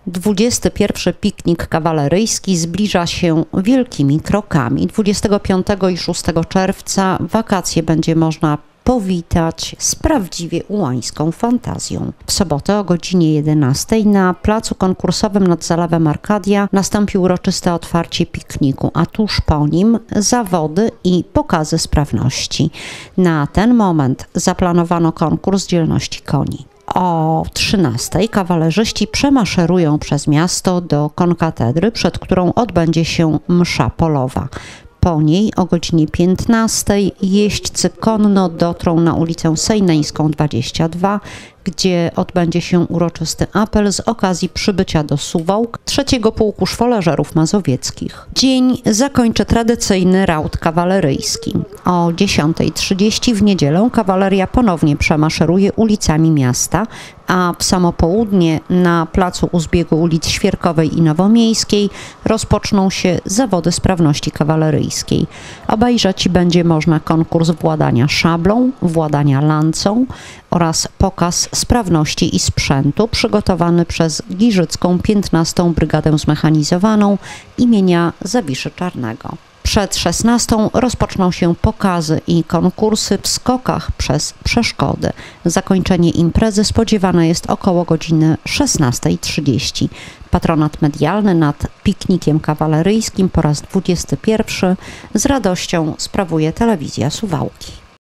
21. piknik kawaleryjski zbliża się wielkimi krokami. 25 i 6 czerwca wakacje będzie można powitać z prawdziwie ułańską fantazją. W sobotę o godzinie 11 na placu konkursowym nad Zalewem Arkadia nastąpi uroczyste otwarcie pikniku, a tuż po nim zawody i pokazy sprawności. Na ten moment zaplanowano konkurs dzielności koni. O 13 kawalerzyści przemaszerują przez miasto do konkatedry, przed którą odbędzie się msza polowa. Po niej o godzinie 15 jeźdźcy konno dotrą na ulicę Sejneńską 22, gdzie odbędzie się uroczysty apel z okazji przybycia do Suwałk trzeciego Pułku Szwoleżerów Mazowieckich. Dzień zakończy tradycyjny raut kawaleryjski. O 10:30 w niedzielę kawaleria ponownie przemaszeruje ulicami miasta, a w samo południe na placu u zbiegu ulic Świerkowej i Nowomiejskiej rozpoczną się zawody sprawności kawaleryjskiej. Obejrzeć będzie można konkurs władania szablą, władania lancą oraz pokaz sprawności i sprzętu przygotowany przez Giżycką 15. Brygadę Zmechanizowaną imienia Zawiszy Czarnego. Przed 16 rozpoczną się pokazy i konkursy w skokach przez przeszkody. Zakończenie imprezy spodziewane jest około godziny 16:30. Patronat medialny nad piknikiem kawaleryjskim po raz 21 z radością sprawuje Telewizja Suwałki.